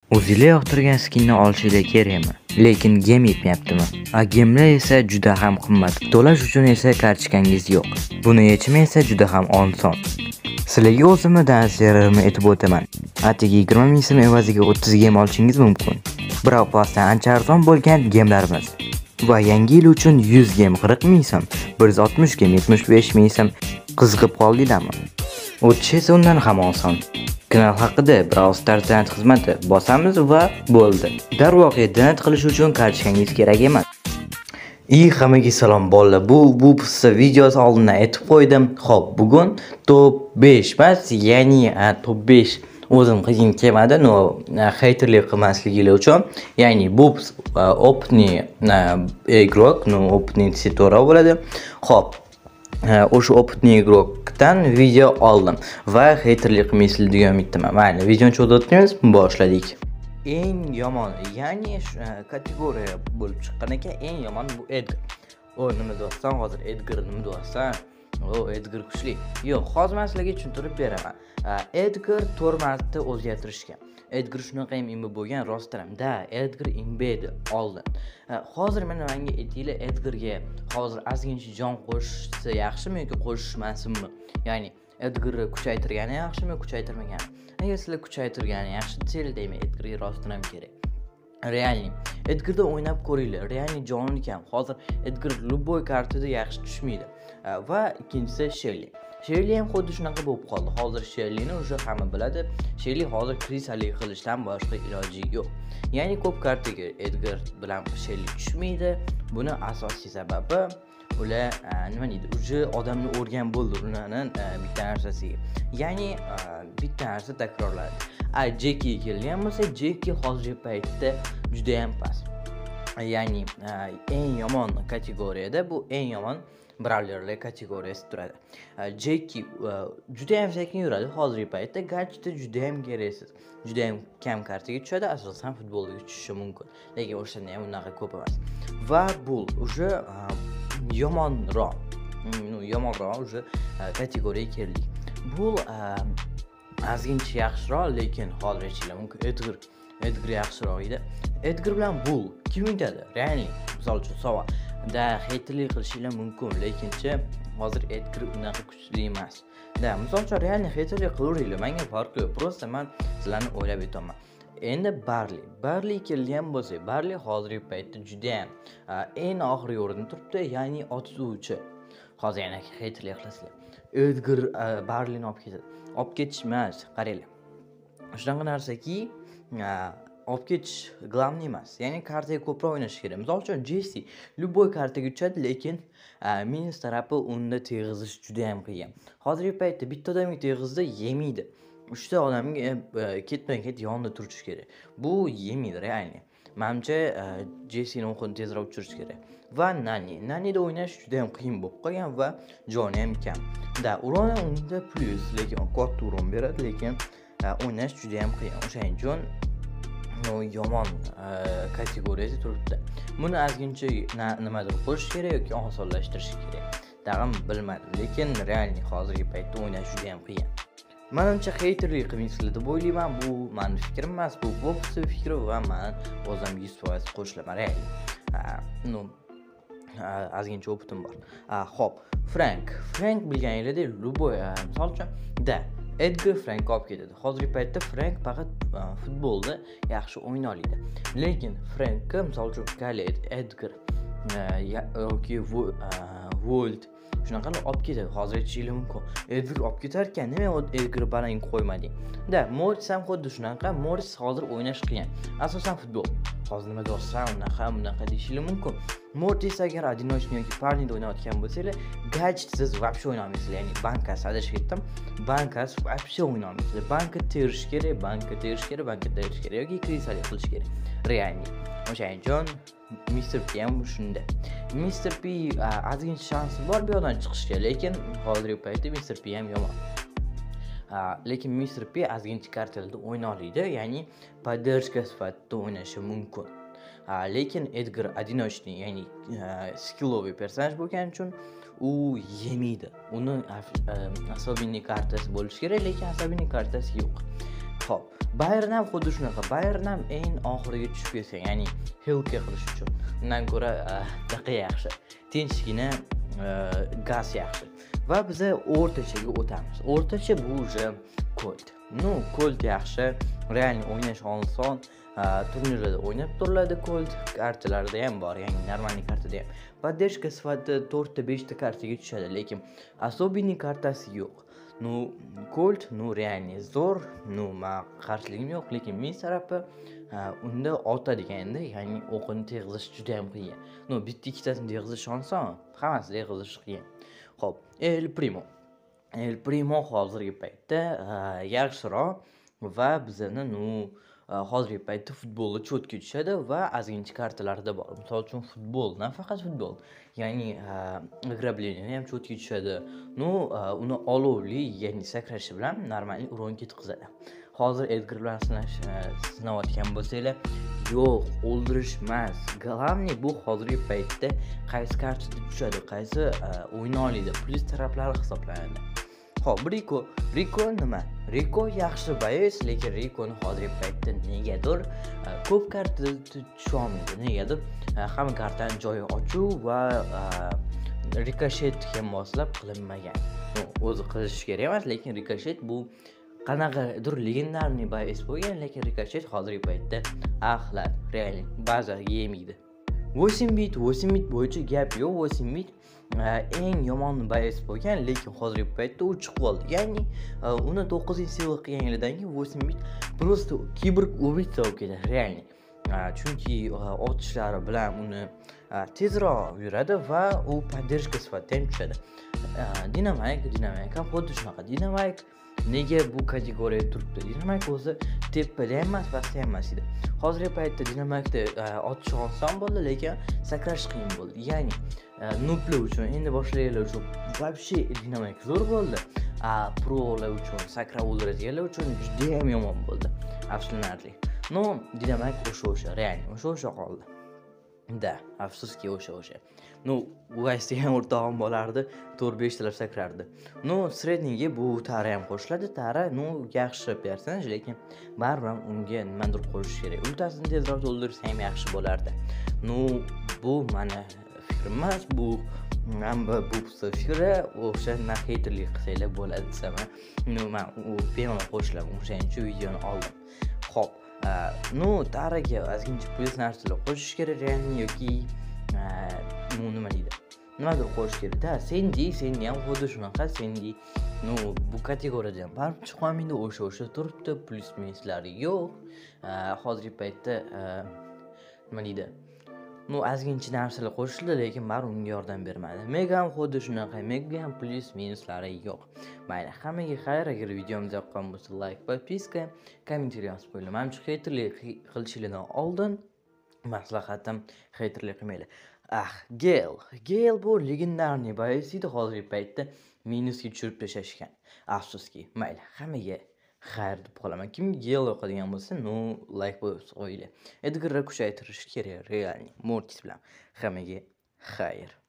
O'zingizlar yoqtirgan skinni olishinglar kerakmi? Lekin gem yetmayaptimi? Gemlar esa juda ham qimmat. To'lash uchun esa kartochkangiz yo'q. Buni yechimi esa juda ham oson. Sizlarga o'zimni dansiyarimni aytib o'taman. Atigi 20 ming so'm evaziga 30 gem olishingiz mumkin. Biroq pastdan ancha arzon bo'lgan gemlarimiz. Va yangi yil uchun 100 gem 40 ming so'm, 160 gem 75 ming so'm. Qiziqib qoldinglarmi? O'tish esa undan ham oson. Kanal haqida Brawl Stars donat xizmati bosamiz va bo'ldi. Darvoqe donat qilish uchun kartochkangiz kerak emas. Hammaga salom bolalar. Bu videosi oldindan aytib qo'ydim. Xo'p, bugun top 5 emas, ya'ni top 5 o'zim qiyin kelmadi, haterlik qilmasligingiz uchun. Ya'ni bu opniy игрок, opniy setora bo'ladi. Xo'p, o'sha opniy игрокdan video oldim va haterlik qilmaysizlar degan umiddaman. Mayli, videoni cho'zib boshladik. Eng yomon, ya'ni kategoriya bo'lib chiqqan ekan, eng yomon bu Edgar. Nima deyapsan hozir? Edgar nima deyapsan? Edgar kuchli. Yo'q, hozir men sizlarga tushuntirib beraman. Edgar 4 marta o'zgartirishgan. Edgar shunaqa ham imba bo'lgan, rostdan. Edgar imba edi oldin. Hozir menga aytinglar, Edgarga hozir ozgincha jon qo'shsa yaxshimi yoki qo'shishmasinmi? Ya'ni Edgarni kuchaytirgani yaxshimi, kuchaytirmagani? Agar sizlar kuchaytirgani yaxshi desanglar, deyman, Edgarga rostdan ham kerak. Realni Edgarda o'ynab ko'ringlar. Realni joni kam. Hozir Edgar любой kartada yaxshi tushmaydi. Va ikkinchisi Shelly. Shelly ham xuddi shunaqa bo'lib qoldi. Hozir Shellyni o'sha hamma biladi. Shelly hozir krisalik qilishdan boshqa iloji yo'q. Ya'ni ko'p kartaga Edgar bilan Shelly tushmaydi. Buni asosiy sababi ular nima deydi? O'sha odamni o'rgan bo'ldi ularning bitta narsasiga. Ya'ni bitta narsa takrorladi. Jackie kelgan bo'lsa, Jackie hozirgi paytda juda ham past. Ya'ni eng yomon kategoriyada bu eng yomon brawlerlar kategoriyasi turadi. Jackie juda ham sekin yuradi hozirgi paytda, garchi juda ham keraksiz. Juda ham kam kartaga tushadi, asosan futbolga tushishi mumkin. Lekin o'shanda ham unaqa ko'p emas. Va Bull o'sha yomonroq o'sha kategoriyaga keldik. Bull ozgincha yaxshiroq, lekin hozir aytishlar mumkin Edgar yaxshiroq edi. Edgar bilan Bull kim yutadi? Realni misol uchun savol. Haterlik qilishinglar mumkin, lekincha hozir Edgar unaqa kuchli emas. Misol uchun realni haterlik qilaveringlar, menga farqi yo'q. Prosta men sizlarni o'ylab aytaman. Endi Barley kelgan bo'lsa, Barley hozirgi paytda juda ham eng oxirgi o'rinda turibdi, ya'ni otuvchi. Hozir yana haterlik qilasizlar. Edgar Barleyni olib ketadi. Olib ketish emas, qaranglar. Shunaqa narsaki, olib ketish glavniy emas. Ya'ni kartaga ko'proq o'ynash kerak. Misol uchun Jesse любой kartaga tushadi, lekin minus tarafi unda teg'izish juda ham qiyin. Hozirgi paytda bitta odamga teg'izda yemaydi. 3 ta odamga ketma-ket yonida turish kerak. Bu yemaydi realni. Menimcha Jesse'ni o'qini tezroq tushirish kerak. Va Nani'da o'ynash juda ham qiyin bo'lib qolgan va joni ham kam. Urona unda plus, lekin katta uron beradi, lekin o'ynash juda ham qiyin. O'shaning uchun yomon kategoriyada turibdi. Buni ozgincha nimadir qo'shish kerak yoki osonlashtirish kerak. Tag'in bilmadim, lekin realni hozirgi paytda o'ynash juda ham qiyin. Menimcha haterlik qilmaysizlar deb o'ylayman. Bu mening fikrim emas, bu boksning fikri va men o'zim 100% qo'shilaman. Ozgincha o'pitim bor. Xo'p, Frank bilganinglardek, любой, misol uchun Edgar Frank olib ketadi. Hozirgi paytda Frank faqat futbolda yaxshi o'yna oladi. Lekin Frankka misol uchun Khaled, Edgar yoki Volt shunaqalar olib ketadi. Hozir aytishingiz mumkin. Edgar olib ketar ekan, nima Edgar balang qo'ymading? Mortis ham xuddi shunaqa. Mortis hozir o'ynash qiyin. Asosan futbol. Hozir nima deyapsan, unaqa deyishingiz mumkin. Mortis agar одиночный yoki parnida o'ynayotgan bo'lsangiz, gadget siz вообще o'ynayolmaysizlar. Ya'ni bankas adashib ketdim. Bankas вообще o'ynayolmaysizlar. Banka terish kerak yoki krisalik qilish kerak. Realni. O'shaning uchun Mr. P ham shunda. Mr. P ozgincha shansi bor bu yerdan chiqishga, lekin hozirgi paytda Mr. P ham yomon. Lekin Mr. P ozgincha kartalarda o'yna oladi, ya'ni поддержка sifatida o'ynashi mumkin. Lekin Edgar одиночный, ya'ni skilloviy personaj bo'lgani uchun u yemaydi. Uni особенный kartasi bo'lishi kerak, lekin особенный kartasi yo'q. Xo'p, Bayern ham xuddi shunaqa. Bayern ham eng oxiriga tushib ketsa, ya'ni Hilke qilish uchun. Undan ko'ra daqiq yaxshi. Tinchgina gaz yaxshi. Va biz o'rtachaga o'tamiz. O'rtacha bu уже Colt. Colt yaxshi, realni o'ynash oson. Turnirlarda o'ynab turiladi Colt, kartalarda ham bor, ya'ni normalniy kartada ham. Поддержка sifatida 4 ta 5 ta kartaga tushadi, lekin особенный kartasi yo'q. Colt, realni zo'r, men qarshiligim yo'q, lekin men tarafi unda otadiganda, ya'ni o'qini teg'izish juda ham qiyin. Bitta ikkitasini teg'izish oson, hammasini teg'izish qiyin. Xo'p, El Primo hozirgi paytda yaxshiroq va bizani hozirgi paytda futbolda cho'tga tushadi va ozgincha kartalarida bor. Misol uchun futbol, nafaqat futbol, ya'ni ограбление ham cho'tga tushadi. Uni olovli, ya'ni sakrashi bilan normalniy uron ketkazadi. Hozir Edgar bilan sinayotgan bo'lsanglar, yo'q, o'ldirish emas. Главный bu hozirgi paytda qaysi kartada tushadi, qaysi o'yna oladi, plyus taraflari hisoblanadi. Xo'p, Rico nima? Rico yaxshi bayis, lekin Rico'ni hozirgi paytda negadir ko'p kartada tusha olmaydi. Negadir hamma kartaning joyi ochuv va rikoshetga moslab qilinmagan. O'zi qilish kerak emas, lekin rikoshet bu qanaqadir legendarniy bayis bo'lgan, lekin rikoshet hozirgi paytda axlat, realni ba'zilariga yemaydi. 8 bit bo'yicha gap yo'q. 8 bit eng yomon bayis bo'lgan, lekin hozirgi paytda u chiqib qoldi. Ya'ni uni 9-silga qilgandan keyin 8 bit просто kiborg ubitsa bo'lib ketadi, realni. Chunki otishlari bilan uni tezroq yuradi va u поддержка sifatida ham tushadi. Dinamik ham xuddi shunaqa. Dinamik nega bu kategoriyaga turibdi? Dinamik o'zi tepada ham emas, pastda ham emas edi. Hozirgi paytda dinamikda otish oson bo'ldi, lekin sakrash qiyin bo'ldi. Ya'ni nublar uchun, endi boshlaganlar uchun вообще dinamik zo'r bo'ldi. Prolar uchun, sakrab o'ldiradiganlar uchun juda ham yomon bo'ldi. Afsuslanarli. Dinamik o'sha, realni o'sha qoldi. Afsuski o'sha. Uvaysda ham o'rtog'im bo'lardi, 4-5 talab sakrardi. Sredniga bu Tara ham qo'shiladi. Tara, yaxshi personaj, lekin baribir unga nimadir qo'shish kerak. Ultasini tezroq to'ldirsa ham yaxshi bo'lardi. Bu mana fikrim emas, bu fikri o'shanda haterlik qilsanglar bo'ladi desam, men u bemalol qo'shilaman, o'shaning uchun videoni oldim. Xo'p, Taraga ozgincha plyus narsalar qo'shish kerak, ya'ni yoki nima deydi? Nimadir qo'shish kerak-da. Sendi ham xuddi shunaqa, Sendi bu kategoriyada ham baribir chiqib qolmaydi, o'sha turibdi, plyus minuslari yo'q. Hozirgi paytda nima deydi? Ozgincha narsalar qo'shildi, lekin baribir unga yordam bermadi. Mega ham xuddi shunaqa, Mega ham plyus minuslari yo'q. Mayli, hammaga xayr. Agar videomiz yoqqan bo'lsa, like, podpiska, kommentariy yozib qo'yinglar. Menimcha haterlik qilishinglardan oldin maslahatim haterlik qilmanglar. Gale bu legendarniy bayis edi, hozirgi paytda minusga tushirib tashlashgan. Afsuski. Mayli, hammaga xayr deb qolaman. Kimga Gale yoqadigan bo'lsa, like qo'yinglar. Edgarni kuchaytirish kerak, realni Mortis bilan. Hammaga xayr.